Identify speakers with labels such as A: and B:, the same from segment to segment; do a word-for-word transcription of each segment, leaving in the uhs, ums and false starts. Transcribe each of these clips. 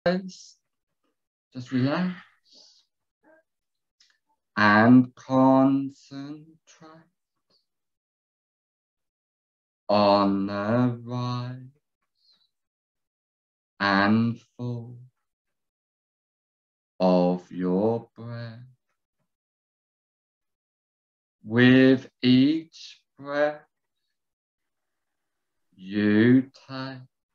A: Just relax and concentrate on the rise and fall of your breath. With each breath you take,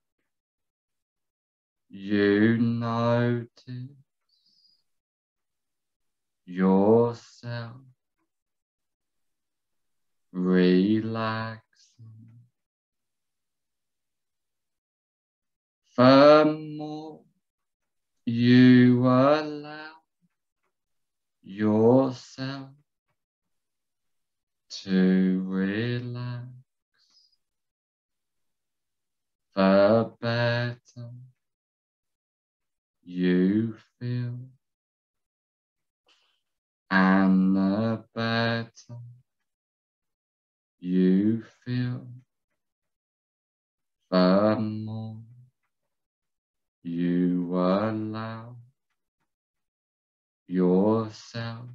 A: you notice yourself relaxing. The more you allow yourself to relax, the better you feel, and the better you feel, the more you allow yourself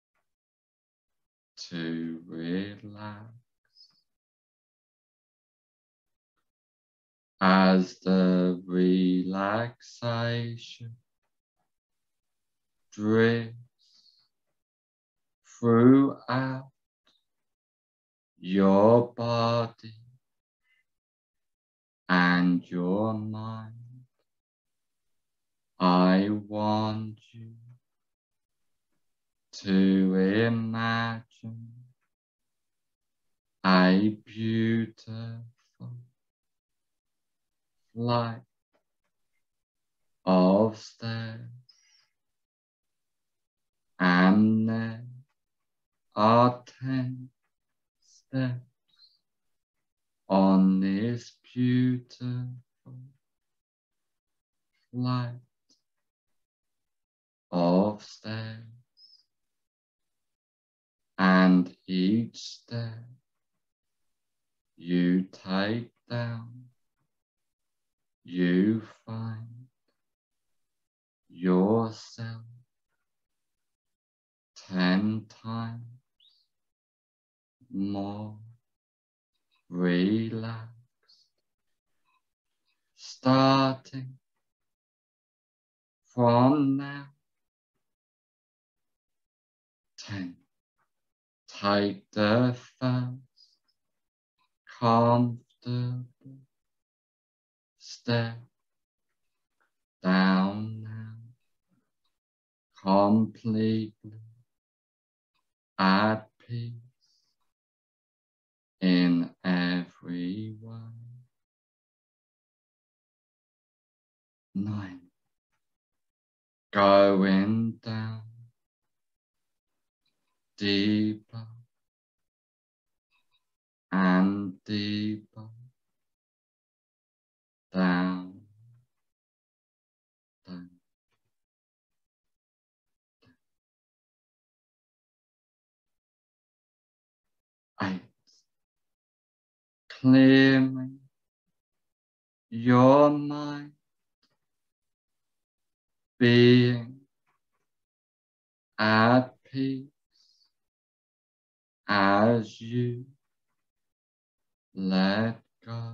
A: to relax. As the relaxation drifts throughout your body and your mind, I want you to imagine a beautiful flight of stairs, and there are ten steps on this beautiful flight of stairs, and each step you take down, you find yourself ten times more relaxed, starting from now. Ten. Take the first comfortable step down now, completely at peace in every way. Nine. Going down deeper and deeper down, down, down. Eight. Clearing your mind, being at peace as you let go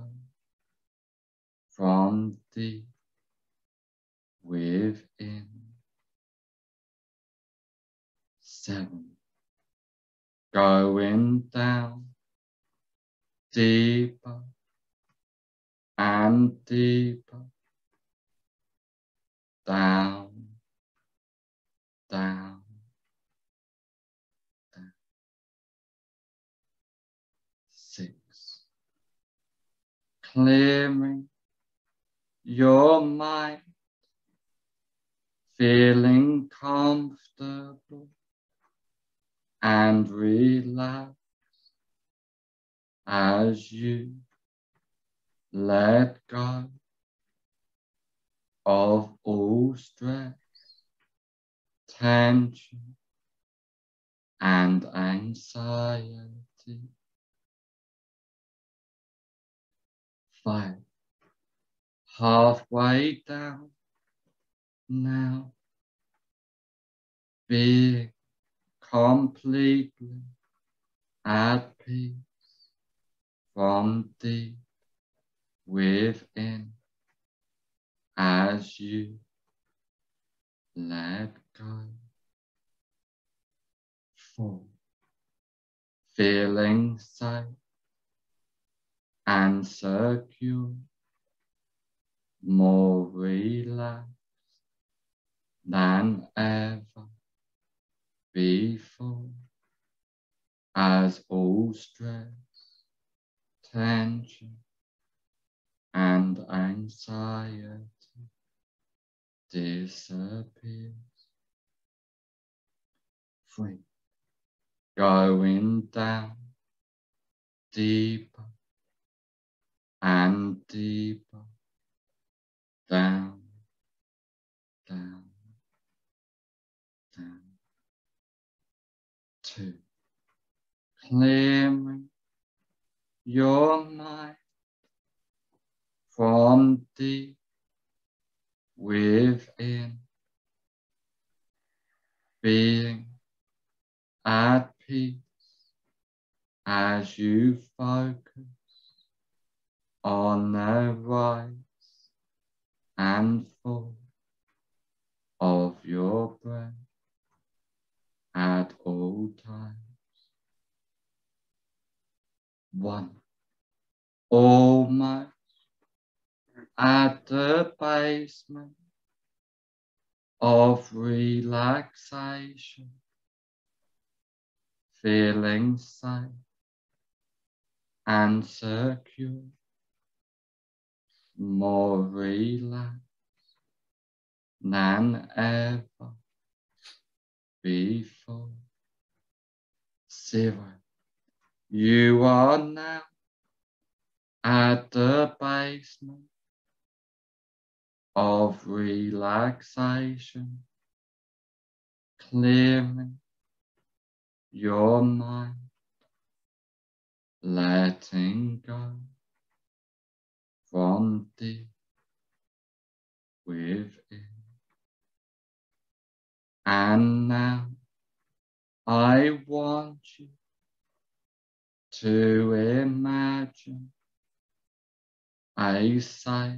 A: from deep within. Seven. Going down deeper and deeper down, down, down. Six. Clearing your mind, feeling comfortable and relaxed as you let go of all stress, tension, and anxiety. Five. Halfway down now, being completely at peace from deep within as you let go. Four, feeling safe and secure, more relaxed than ever before, as all stress, tension, and anxiety disappears. Three, going down deeper and deeper, down, down, down. Two, clearing your mind from deep within, being at peace as you focus on the rise and fall of your breath at all times. One, almost at the basement of relaxation, feeling safe and secure, more relaxed than ever before. Zero, you are now at the basement of relaxation, clearing your mind, letting go from deep within. And now I want you to imagine a safe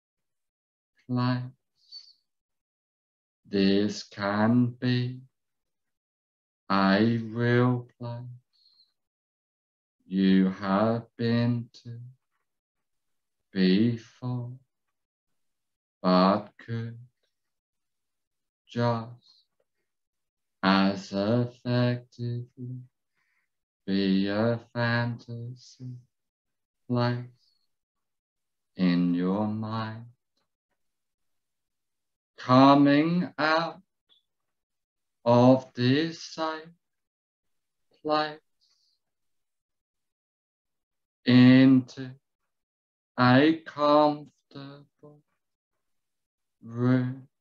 A: place. This can be a real place you have been to before, but could just as effectively be a fantasy place in your mind. Coming out of this safe place into a comfortable room,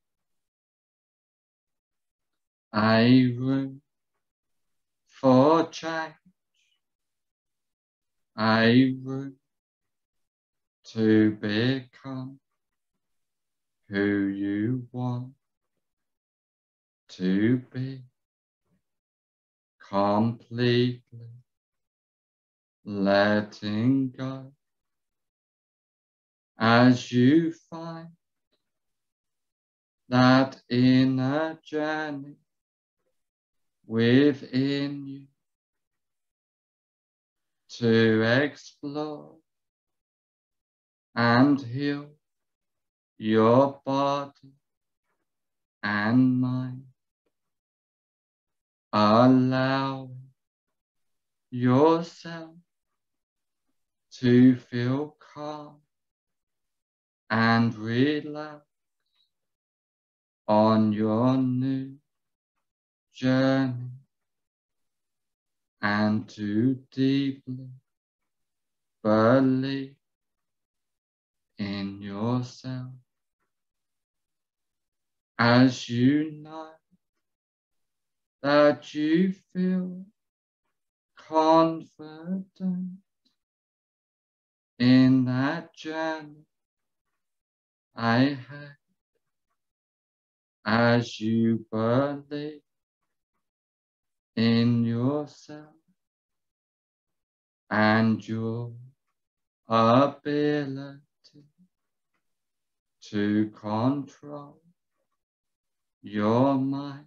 A: a room for change, a room to become who you want to be, completely letting go as you find that inner journey within you to explore and heal your body and mind, allowing yourself to feel calm and relaxed on your new journey, and to deeply believe in yourself as you know that you feel confident in that journey ahead as you believe in yourself and your ability to control your mind,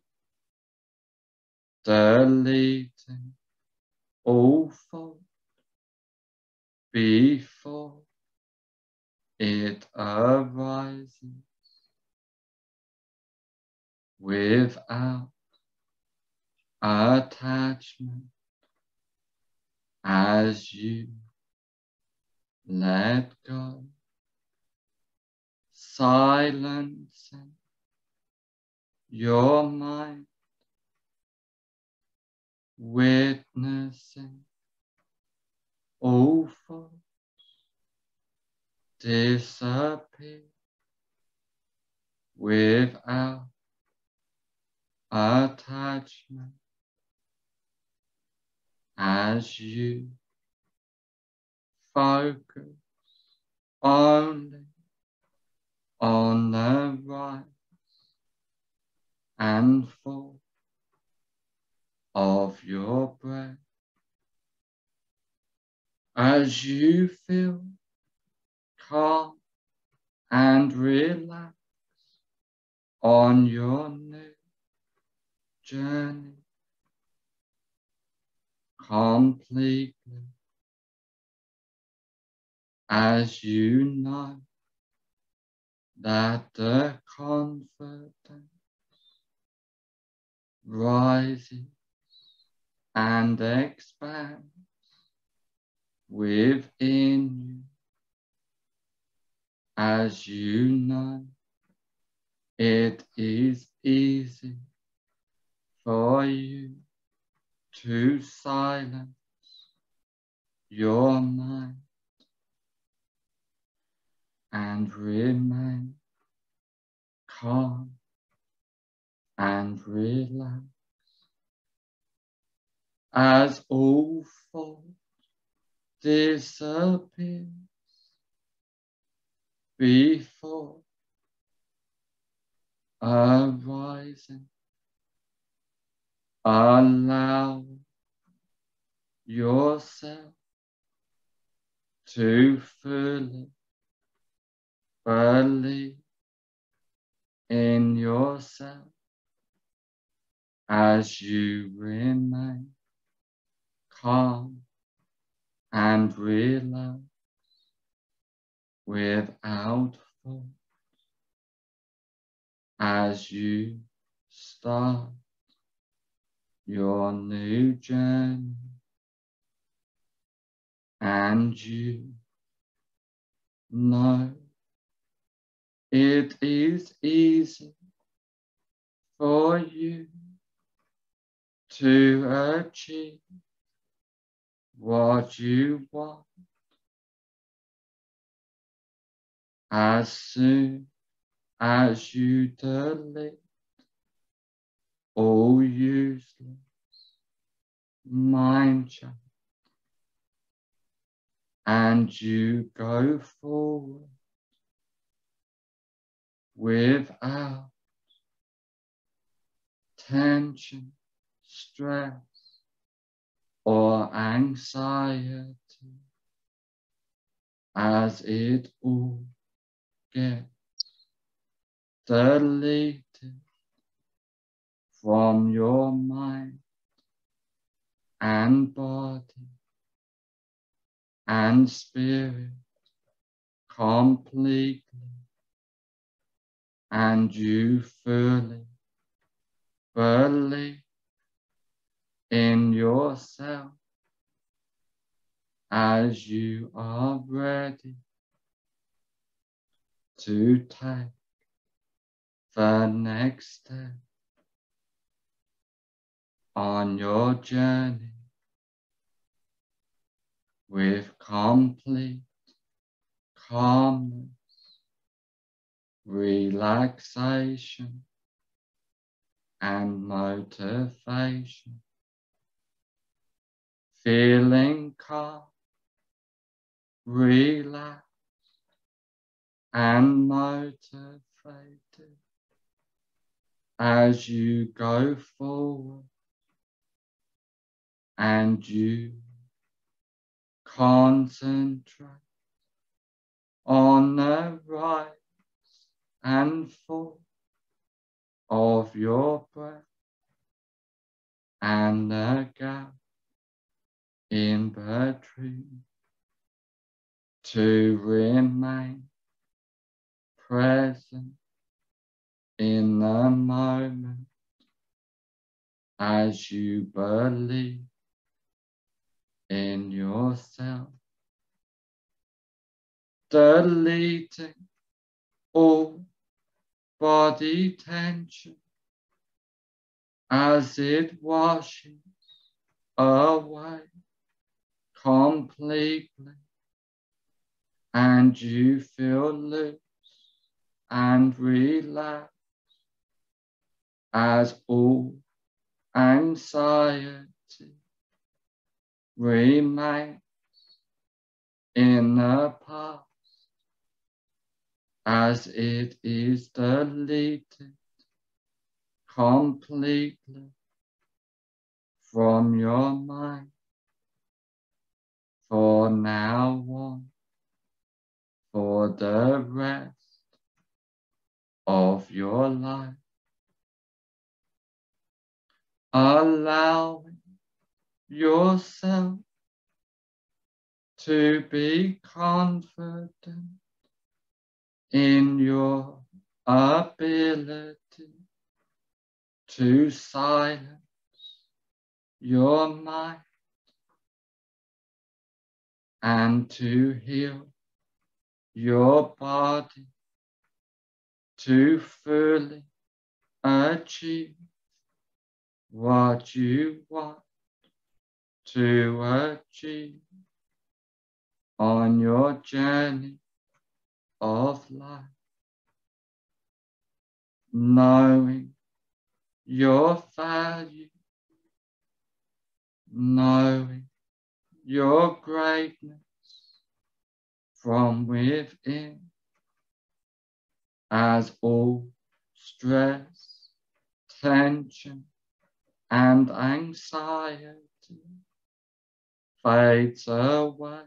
A: deleting all thought before it arises without attachment as you let go, silencing your mind, witnessing all thoughts disappear without attachment as you focus only on the rise and fall of your breath as you feel calm and relaxed on your new journey, completely as you know that the confidence rises and expands within you as you know it is easy for you to silence your mind and remain calm and relaxed as all thought disappears before arising. Allow yourself to fully believe in yourself as you remain calm and relaxed without thought as you start your new journey and you know it is easy for you to achieve what you want as soon as you delete all useless mind chat and you go forward without tension, stress, or anxiety as it all gets deleted from your mind and body and spirit completely, and you fully believe in yourself as you are ready to take the next step on your journey with complete calmness, relaxation, and motivation, feeling calm, relaxed, and motivated as you go forward and you concentrate on the rise and fall of your breath and the gap in between, to remain present in the moment as you believe in yourself, deleting all body tension as it washes away completely, and you feel loose and relaxed as all anxiety remains in the past, as it is deleted completely from your mind. For now on, for the rest of your life, allowing yourself to be confident in your ability to silence your mind and to heal your body to fully achieve what you want to achieve on your journey of life, knowing your value, knowing your greatness from within, as all stress, tension, and anxiety fades away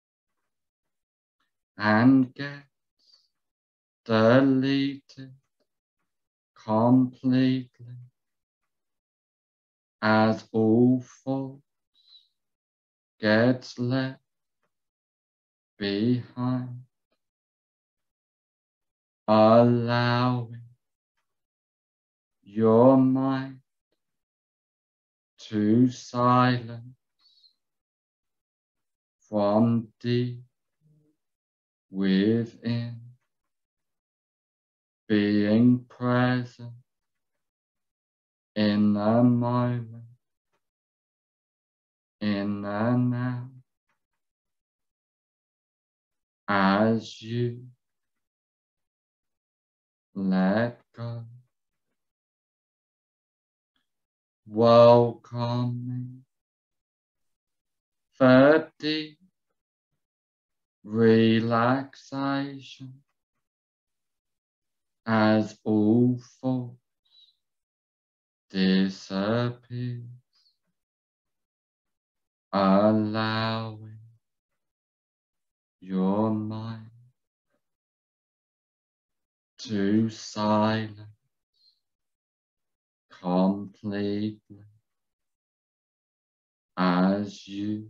A: and gets deleted completely, as all thoughts gets left behind, allowing your mind to silence from deep within, being present in the moment, in the now, as you let go, welcoming the deep relaxation as all thoughts disappear, allowing your mind to silence completely as you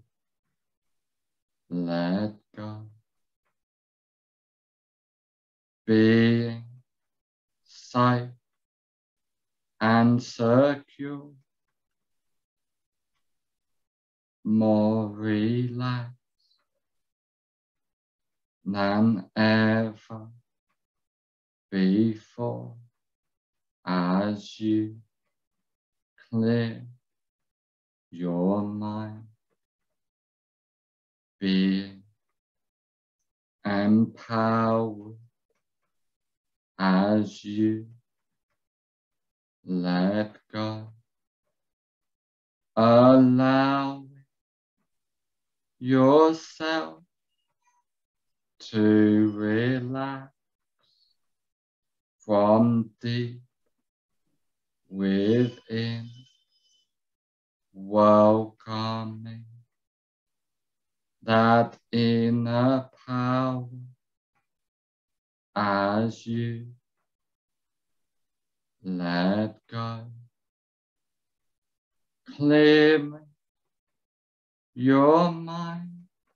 A: let go, being safe and secure, more relaxed than ever before, as you clear your mind, being empowered as you let go, allowing yourself to relax from deep within, welcoming that inner power as you let go, clearing your mind,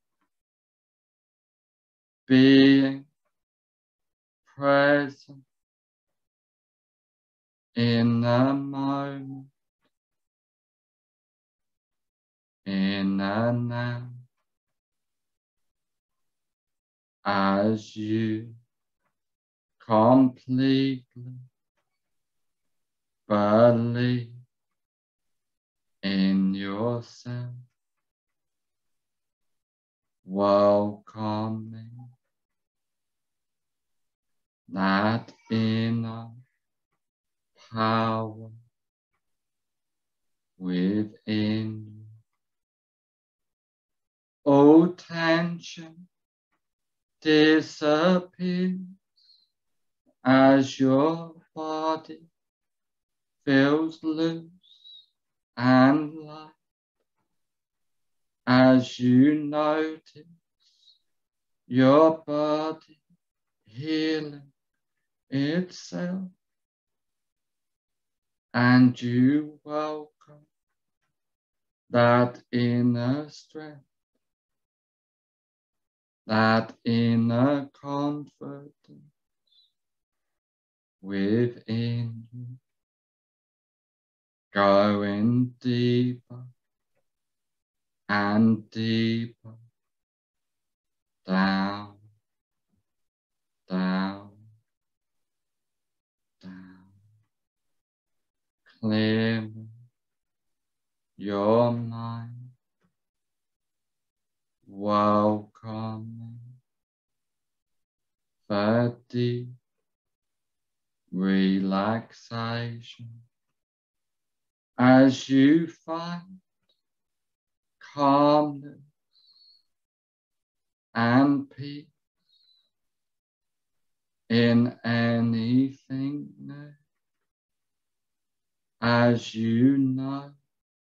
A: being present in the moment, in the now, as you completely believe in yourself, welcoming that inner power within you. All tension disappears as your body feels loose and light, as you notice your body healing itself, and you welcome that inner strength, that inner confidence within you, going deeper and deeper down, down, down, clearing your mind, welcoming the deep relaxation as you find calmness and peace in anything new, as you know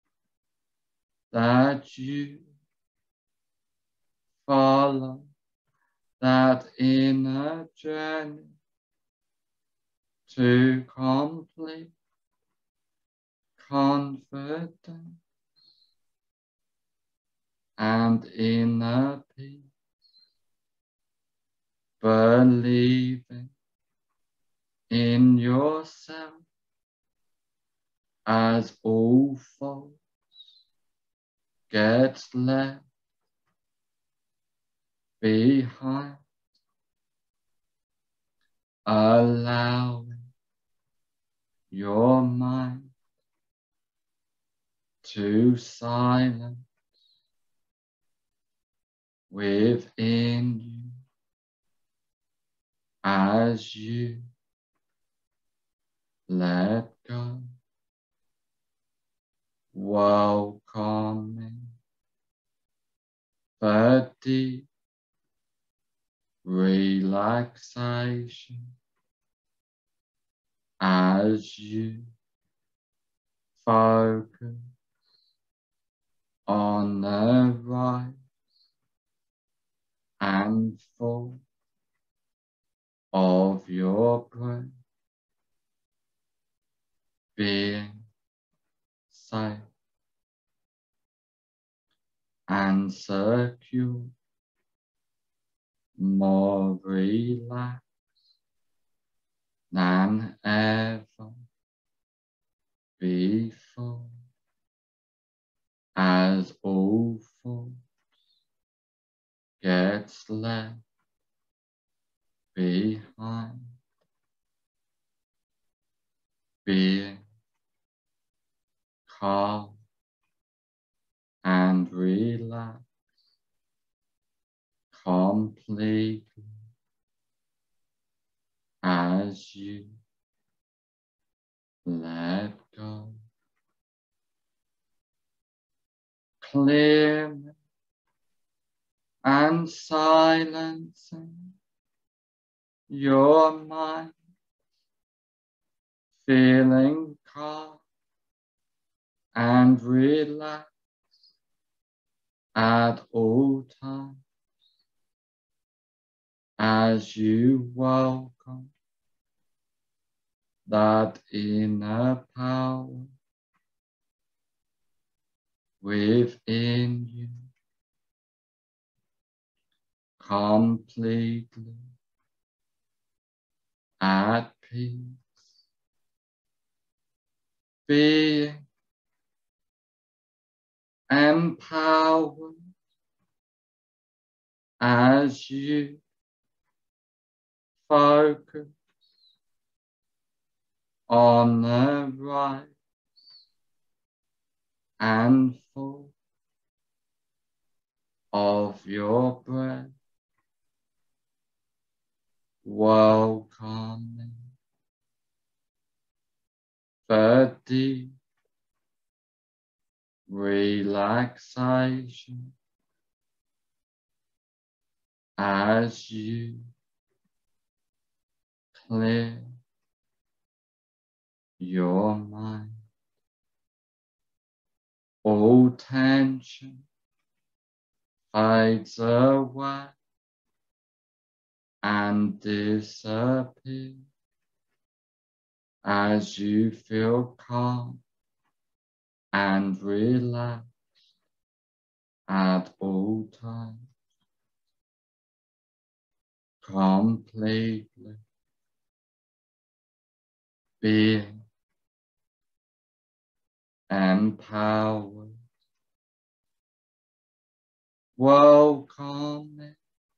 A: that you follow that inner journey to complete confidence and inner peace, believing in yourself as all faults gets left behind, allowing your mind to silence within you as you let go, welcoming the deep relaxation as you focus on the rise and fall of your breath, being safe and secure, more relaxed than ever before, as all thoughts gets left behind, being calm and relaxed completely as you let go, clearing and silencing your mind, feeling calm and relax at all times as you welcome that inner power within you completely at peace, being empowered as you focus on the rise and fall of your breath, welcoming the deep relaxation as you clear your mind. All tension fades away and disappears as you feel calm and relaxed at all times, completely being empowered, welcoming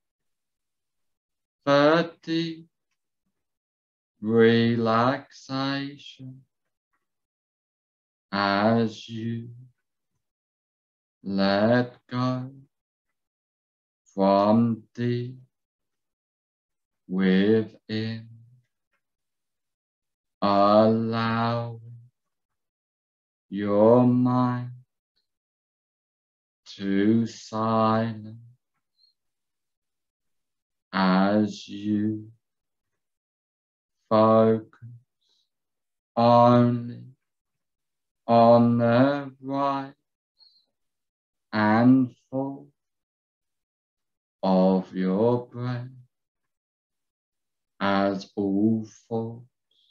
A: the deep relaxation as you let go from deep within, allowing your mind to silence as you focus only on the rise and fall of your breath as all thoughts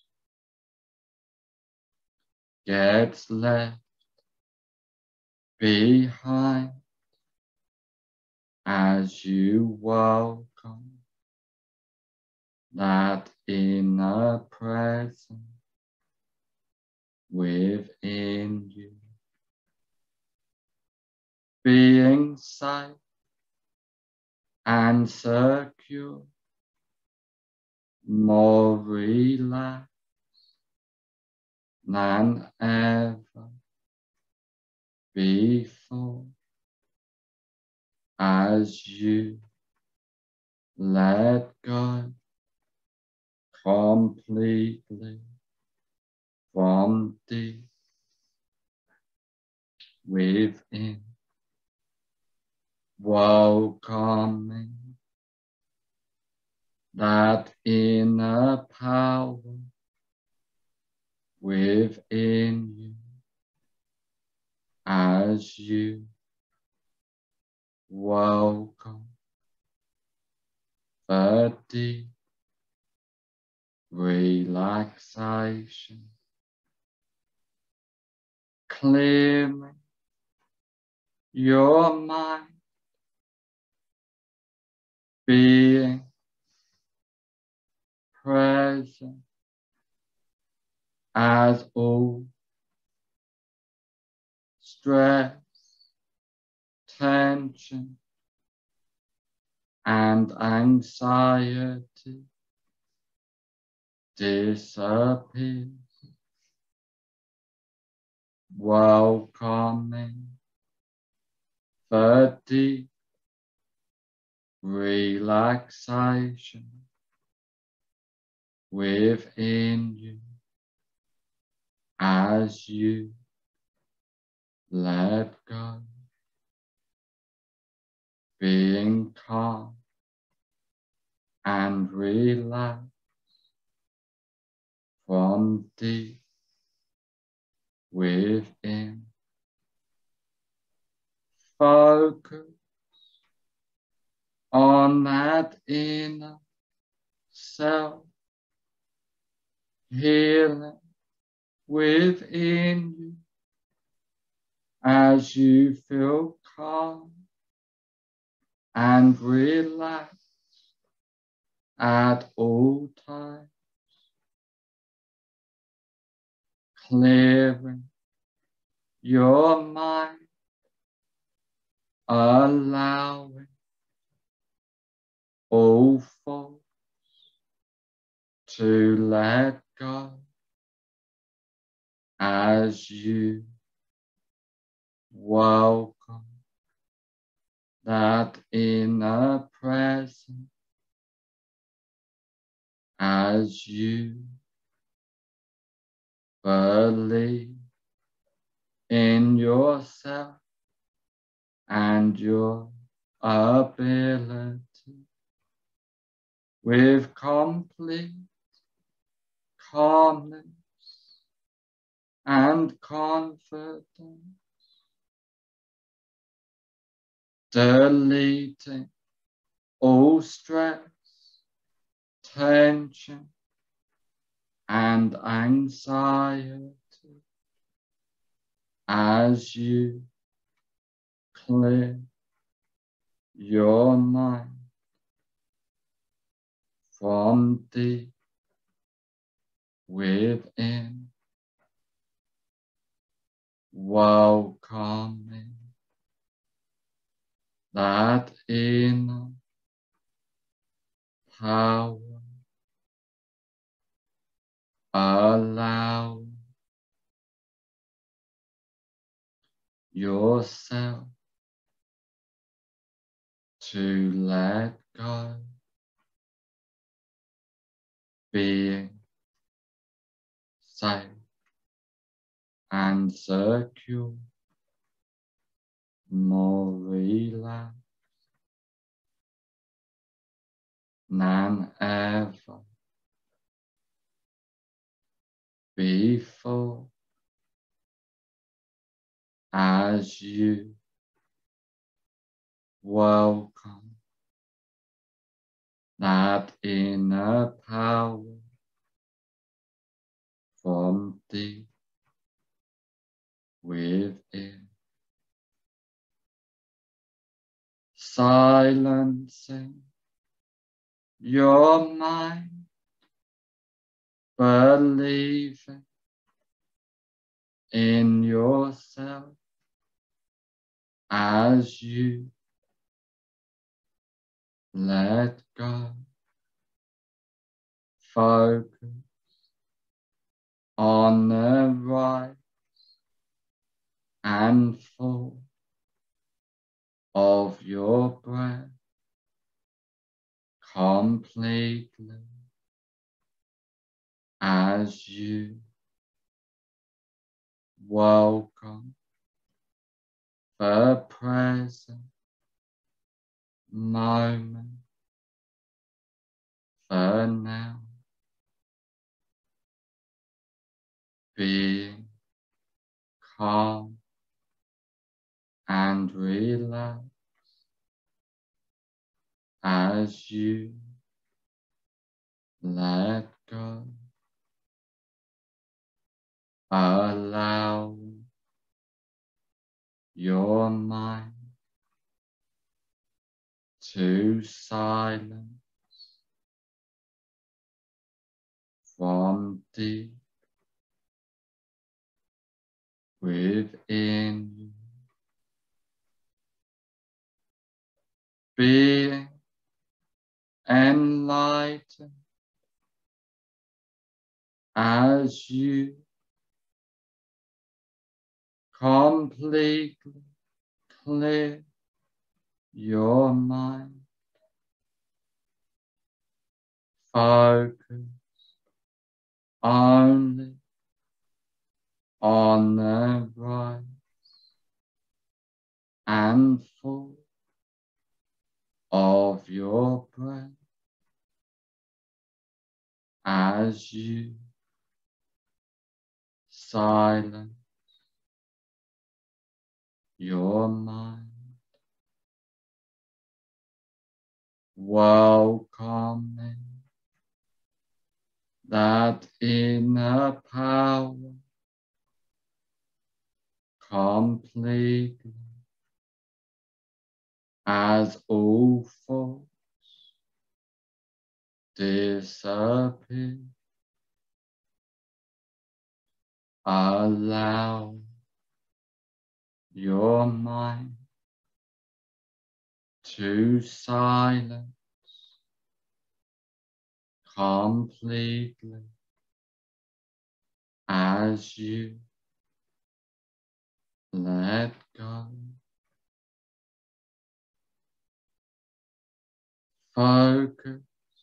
A: gets left behind as you welcome that inner presence within you, being safe and secure, more relaxed than ever before as you let go completely from deep within, welcoming that inner power within you as you welcome the deep relaxation, clearing your mind, being present as all stress, tension, and anxiety disappears, welcoming the deep relaxation within you as you let go, being calm and relaxed from deep within. Focus on that inner self, healing within you as you feel calm and relaxed at all times, clearing your mind, allowing all thoughts to let go as you welcome that inner presence, as you believe in yourself and your ability with complete calmness and confidence, deleting all stress, tension, and anxiety as you clear your mind from deep within, welcoming that inner power, allow yourself to let go, being safe and secure, more relaxed than ever before, as you welcome that inner power from deep within, silencing your mind, believing in yourself as you let go, focus on the rise and fall of your breath completely as you welcome the present moment, for now, being calm and relaxed as you let go, allowing your mind to silence from deep within you, being enlightened as you completely clear your mind, focus only on the rise and fall of your breath as you silence your mind, welcoming that inner power completely as all thoughts disappear. Allow your mind to silence completely as you let go. Focus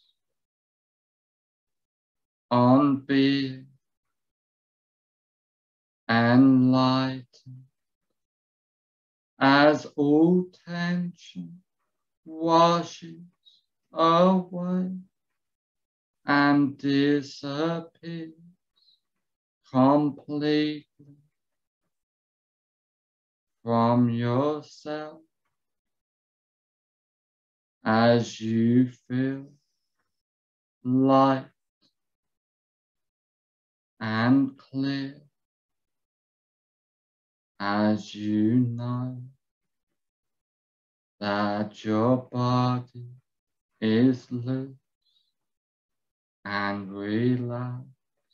A: on being enlightened as all tension washes away and disappears completely from yourself as you feel light and clear, as you know that your body is loose and relaxed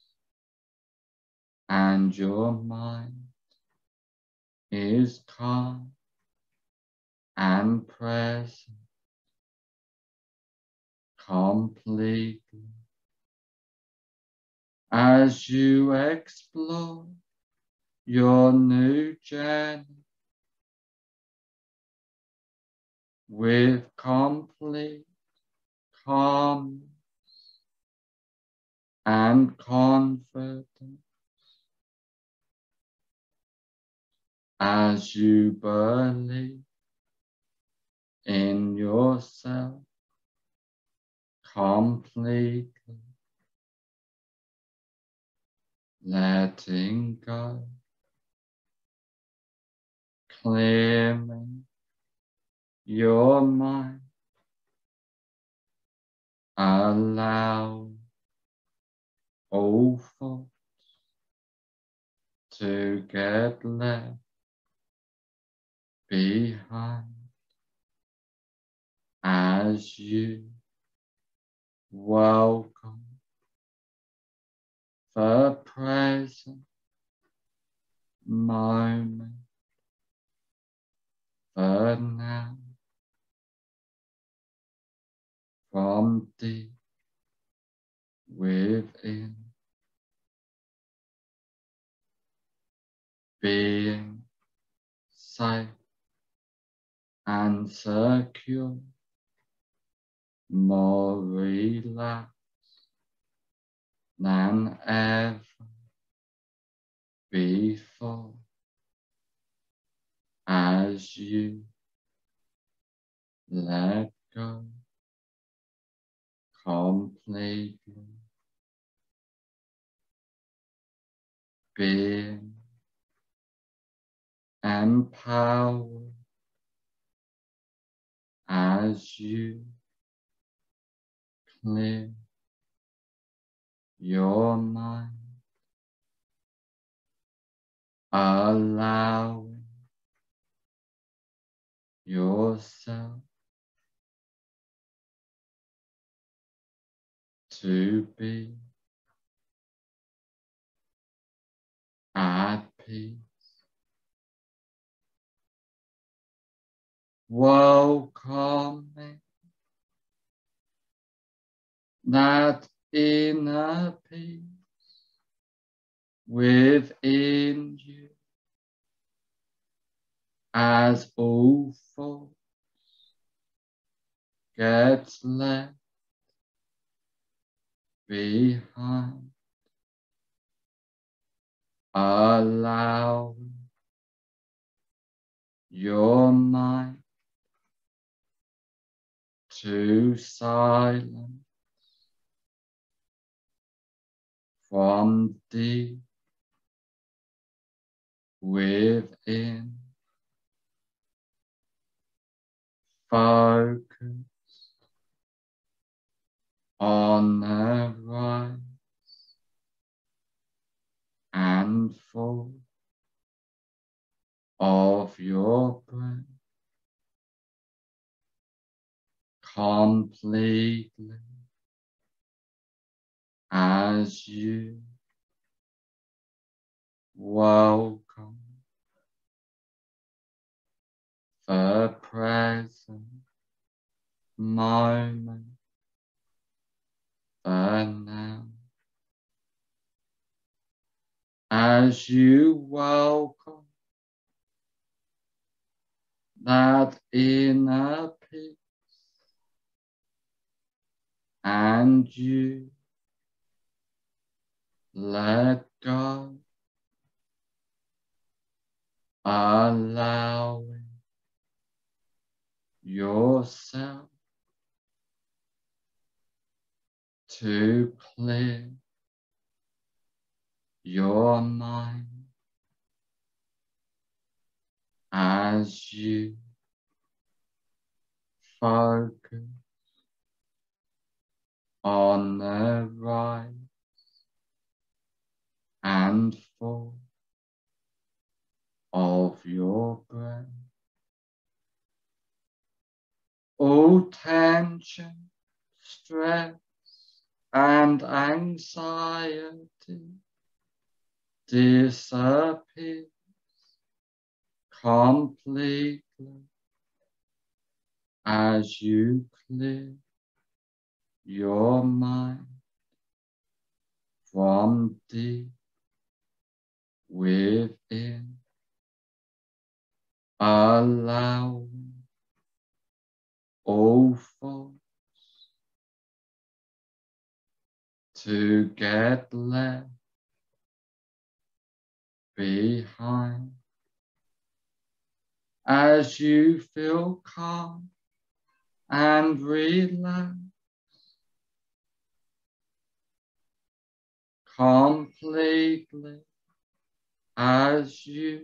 A: and your mind is calm and present completely as you explore your new journey with complete calm and confidence as you believe in yourself completely, letting go, clearing your mind, allow all thoughts to get left behind as you welcome the present moment, the now, from deep within, being safe and secure, more relaxed than ever before as you let go completely, being empowered as you clear your mind, allowing yourself to be at peace, welcoming that inner peace within you as all thoughts gets left behind, allowing your mind to silence from deep within focus on the rise and fall of your breath completely as you welcome the present moment, the now, as you welcome that inner peace, and you let go, allowing yourself to clear your mind as you focus on the rise and fall of your breath. All tension, stress, and anxiety disappear completely as you clear your mind from deep within, allowing all thoughts to get left behind as you feel calm and relaxed, completely as you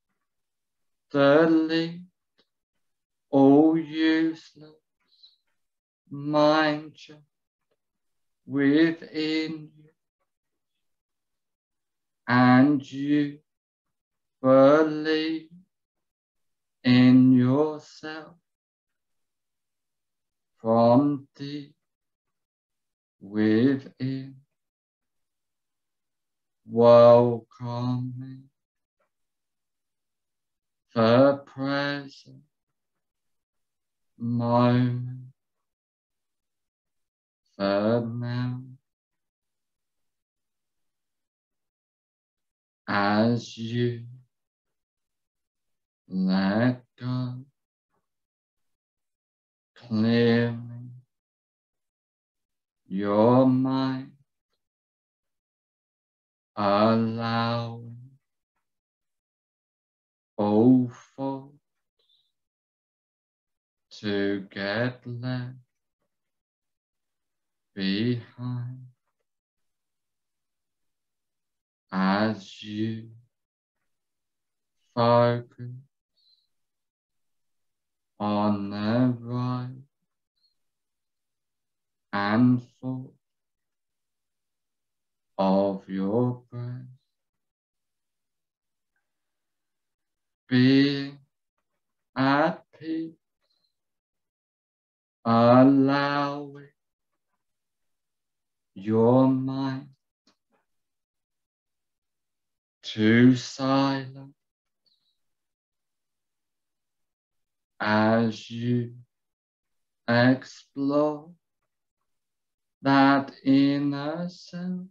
A: delete all useless mind chat within you, and you believe in yourself from deep within, welcoming the present moment, the now, as you let go, clearing your mind, allowing all thoughts to get left behind as you focus on the rise and fall of your breath, being at peace, allowing your mind to silence as you explore that inner self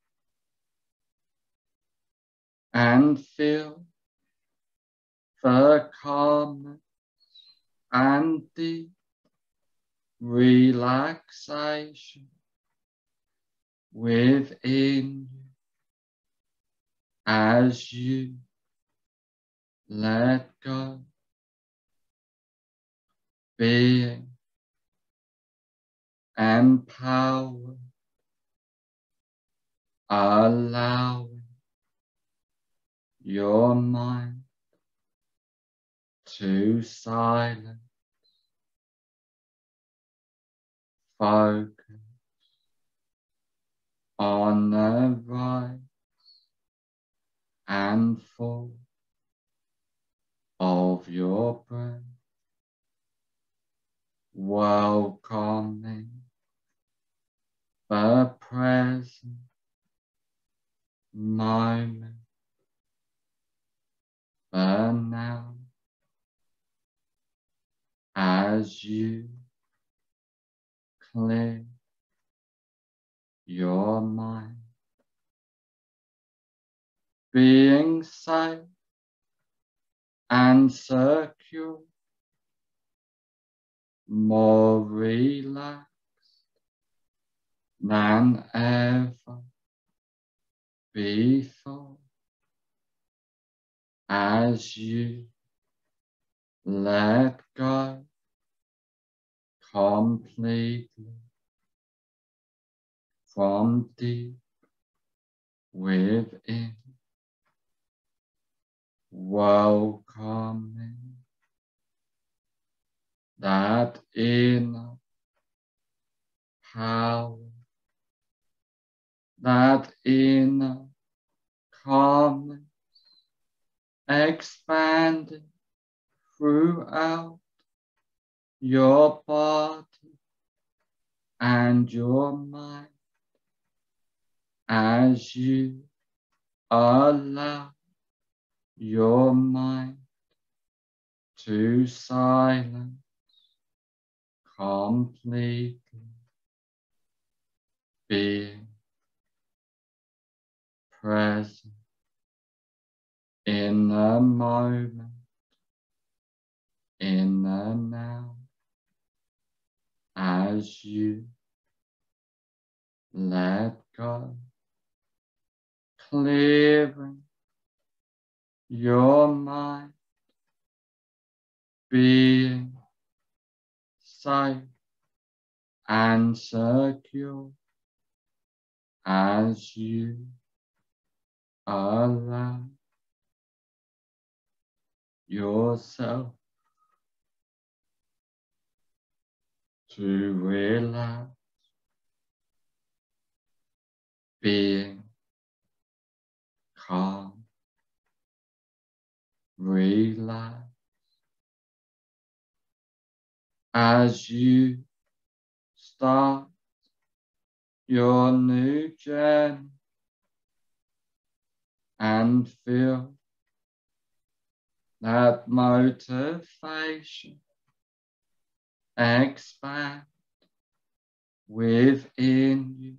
A: and feel the calmness and deep relaxation within you as you let go, being empowered, allowing your mind to silence Focus on the rise and fall of your breath, welcoming the present moment, the now, as you clear your mind, being safe and secure, more relaxed than ever before, as you let go completely from deep within, welcoming that inner power, that inner calmness, expanding throughout your body and your mind as you allow your mind to silence completely, being present in the moment, in the now, as you let go, clearing your mind, being safe and secure as you allow yourself to relax, being calm, relax, as you start your new journey and feel that motivation expand within you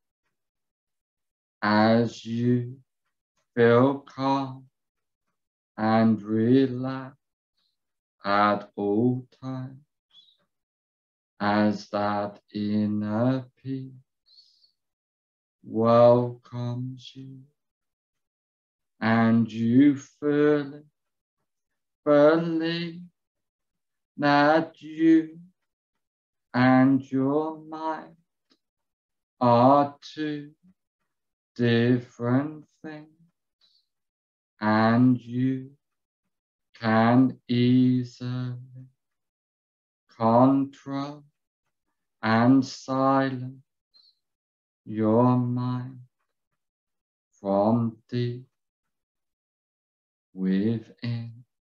A: as you feel calm and relaxed at all times, as that inner peace welcomes you and you fully believe that you and your mind are two different things, and you can easily control and silence your mind from deep within.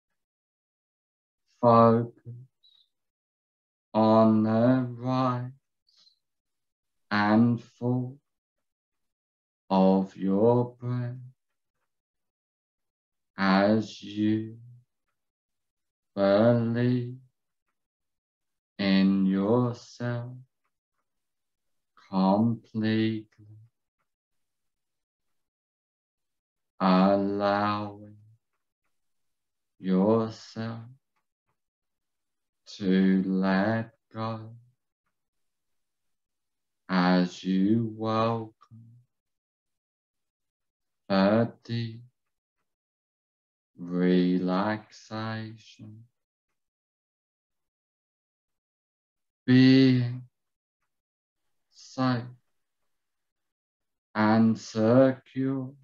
A: Focus on the rise and fall of your breath as you believe in yourself completely, allowing yourself to let go as you welcome the deep relaxation, being safe and secure,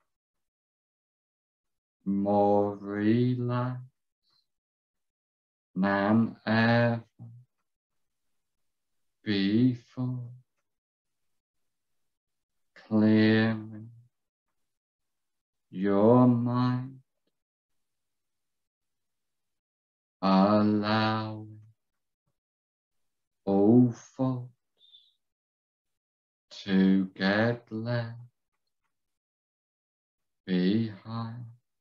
A: more relaxed than ever before, clearing your mind, allowing all thoughts to get left behind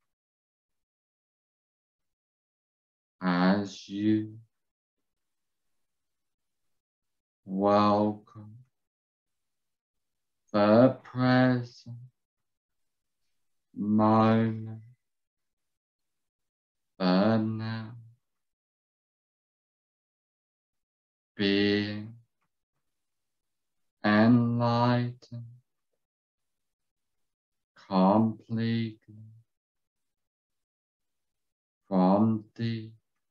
A: as you welcome the present moment, the now, being enlightened completely from deep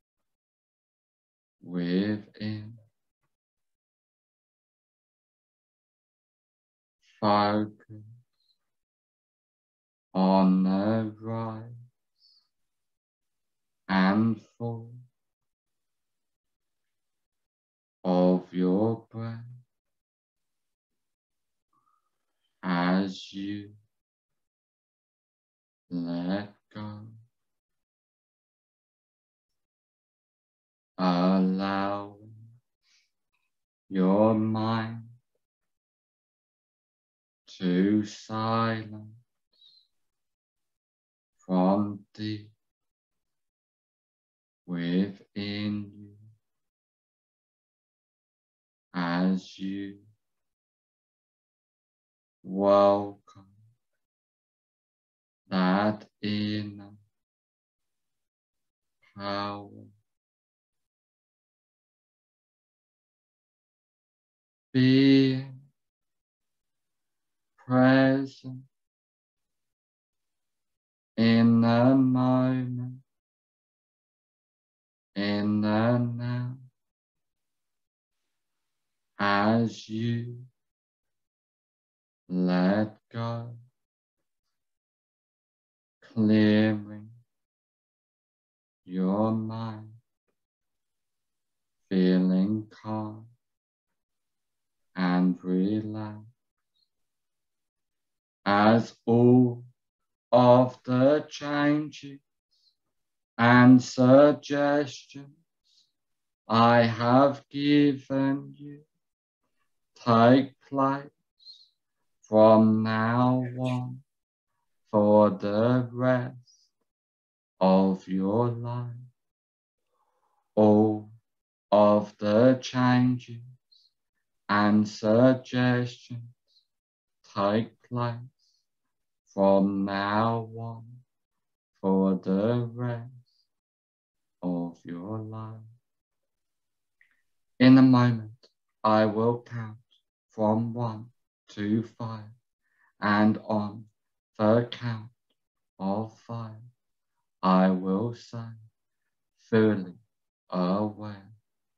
A: within. Focus on the rise and fall of your breath as you let go, allowing your mind to silence from deep within you as you welcome that inner power, being present in the moment, in the now, as you let go, clearing your mind, feeling calm and relaxed as all of the changes and suggestions I have given you take place from now on for the rest of your life. All of the changes and suggestions take place from now on for the rest of your life. In a moment, I will count from one to five, and on the count of five, I will say, fully aware.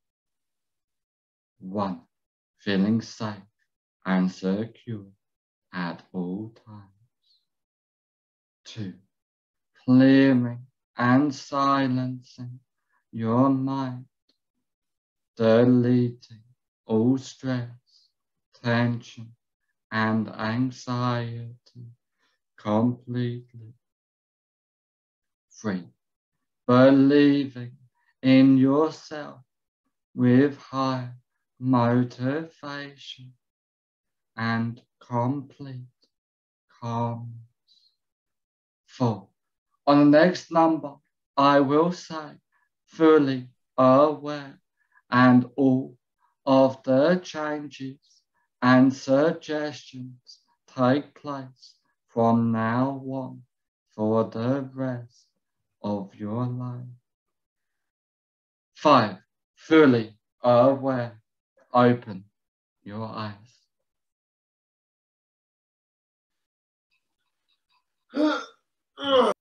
A: One, feeling safe and secure at all times. Two, clearing and silencing your mind, deleting all stress, tension, and anxiety completely. Three, believing in yourself with high motivation and complete calmness. Four, on the next number, I will say, fully aware, and all of the changes and suggestions take place from now on for the rest of your life. Five, fully aware. Open your eyes.